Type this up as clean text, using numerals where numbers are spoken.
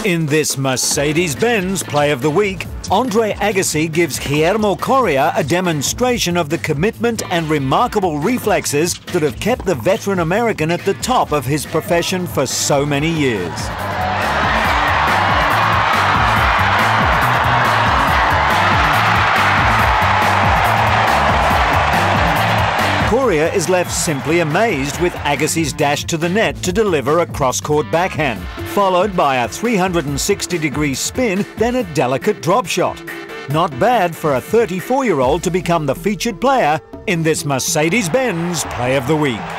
In this Mercedes-Benz Play of the Week, Andre Agassi gives Guillermo Coria a demonstration of the commitment and remarkable reflexes that have kept the veteran American at the top of his profession for so many years. Coria is left simply amazed with Agassi's dash to the net to deliver a cross-court backhand, followed by a 360-degree spin, then a delicate drop shot. Not bad for a 34-year-old to become the featured player in this Mercedes-Benz Play of the Week.